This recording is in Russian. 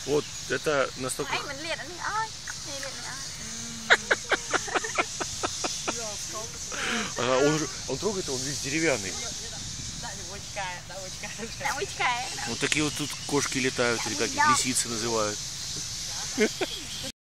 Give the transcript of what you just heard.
Вот это настолько... Он трогает, он весь деревянный. Вот такие вот тут кошки летают, или как их лисицы называют.